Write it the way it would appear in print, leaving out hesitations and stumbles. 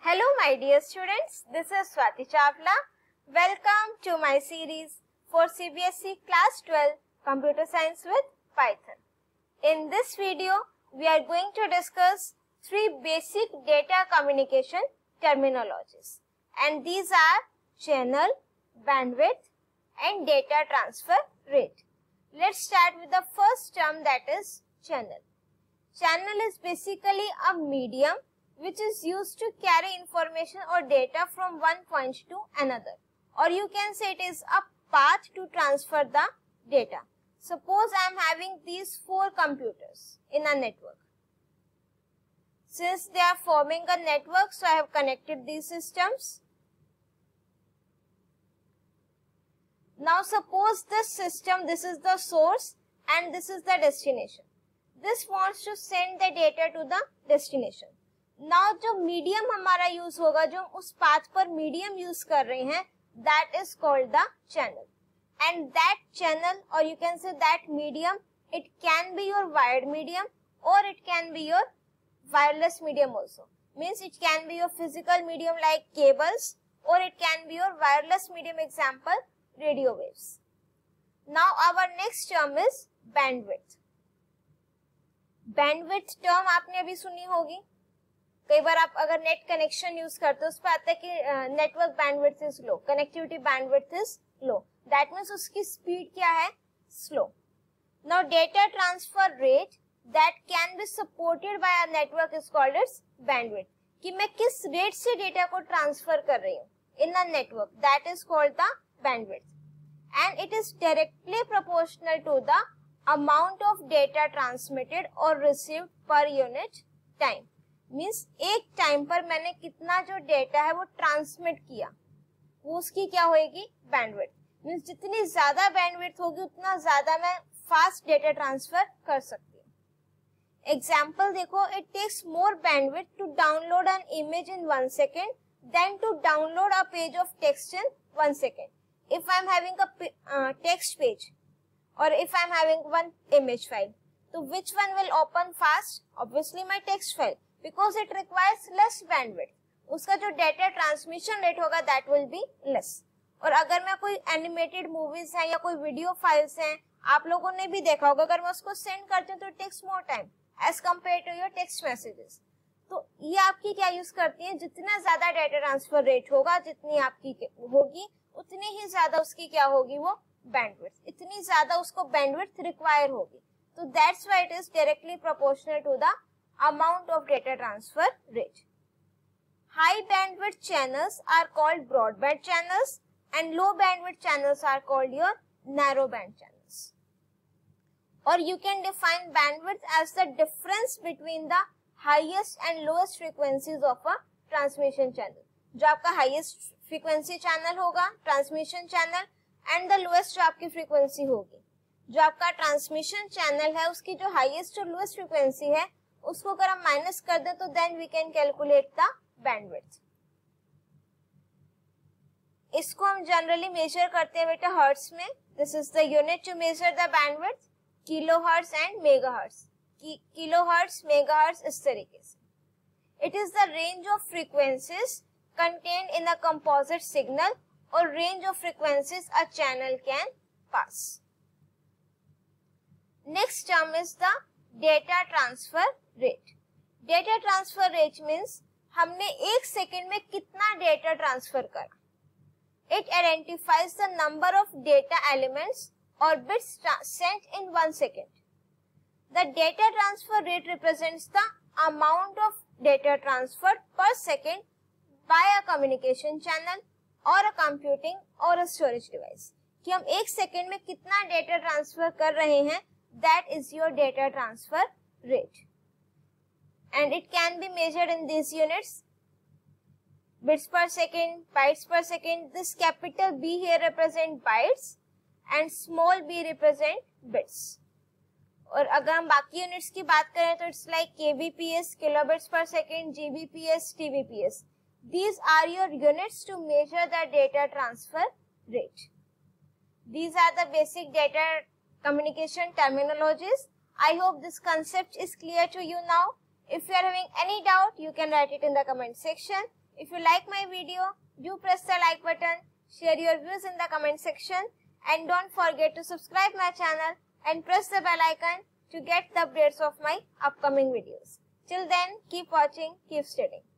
Hello my dear students, this is Swati Chawla. Welcome to my series for CBSE Class 12 Computer Science with Python. In this video, we are going to discuss three basic data communication terminologies, and these are channel, bandwidth and data transfer rate. Let's start with the first term, that is channel. Channel is basically a medium which is used to carry information or data from one point to another, or you can say it is a path to transfer the data. Suppose I am having these four computers in a network. Since they are forming a network, so I have connected these systems. Now suppose this system, this is the source and this is the destination. This wants to send the data to the destination. Now जो medium हमारा use होगा, जो उस path पर medium use कर रहे हैं, that is called the channel. And that channel, or you can say that medium, it can be your wired medium or it can be your wireless medium also. Means it can be your physical medium like cables, or it can be your wireless medium, example radio waves. Now our next term is bandwidth. Bandwidth term आपने अभी सुनी होगी. कई बार आप अगर net connection use करते हो उस पर आता है कि network bandwidth is low, connectivity bandwidth is low. That means उसकी स्पीड क्या है? Slow. Now data transfer rate that can be supported by a network is called its bandwidth. कि मैं किस रेट से डेटा को ट्रांसफर कर रही हूँ in a network, that is called the bandwidth. And it is directly proportional to the amount of data transmitted or received per unit time. Means एक time पर मैंने कितना जो डेटा है वो ट्रांसमिट किया, वो उसकी क्या होगी? बैंडविड्थ. मीन्स जितनी ज्यादा बैंडविड्थ होगी उतना ज्यादा मैं फास्ट डेटा ट्रांसफर कर सकती हूँ. एग्जाम्पल देखो, it takes more bandwidth to download an image in 1 second then to download a page of text in 1 second. If I am having a text page और if I am having one image file, तो which one will open fast? Obviously my text file, because it requires less bandwidth. उसका जो data transmission rate होगा that will be less. और अगर मैं कोई animated movies है या कोई वीडियो फाइल्स हैं, आप लोगों ने भी देखा होगा, अगर मैं उसको सेंड करती हूँ तो it takes more time as compared to your text messages. तो ये आपकी क्या यूज करती है? जितना ज्यादा डेटा ट्रांसफर रेट होगा, जितनी आपकी होगी उतनी ही ज्यादा उसकी क्या होगी? वो बैंडविड्थ, इतनी ज्यादा उसको बैंडविड्थ रिक्वायर होगी. तो that's why it is directly proportional to the amount of data transfer rate. High bandwidth channels are called broadband channels and low bandwidth channels are called your narrow band channels. Or you can define bandwidth as the difference between the highest and lowest frequencies of a transmission channel. जो आपका highest frequency channel होगा transmission channel, and the lowest जो आपकी frequency होगी. जो आपका transmission channel है उसकी जो highest और lowest frequency है उसको अगर हम माइनस कर दें तो then we can calculate the bandwidth. इसको हम जनरली मेजर करते हैं बेटा हर्ट्ज में. This is the unit to measure the bandwidth, kilohertz and megahertz. Kilohertz, megahertz, इस तरीके से. It is the range of frequencies contained in a composite signal or range of frequencies a channel can pass. Next term is the data transfer rate. Data transfer rate means हमने एक second में कितना data transfer करा. It identifies the number of data elements or bits sent in 1 second. The data transfer rate represents the amount of data transfer per second by a communication channel or a computing और a storage device. कि हम एक second में कितना data transfer कर रहे हैं, that is your data transfer rate. And it can be measured in these units: bits per second, bytes per second. This capital B here represent bytes and small b represent bits. और अगर हम बाकी units की बात करें तो it's like kbps, kilobits per second, gbps, tbps. These are your units to measure the data transfer rate. These are the basic data communication terminologies. I hope this concept is clear to you now. If you are having any doubt, you can write it in the comment section. If you like my video, do press the like button, share your views in the comment section, and don't forget to subscribe my channel and press the bell icon to get the updates of my upcoming videos. Till then, keep watching, keep studying.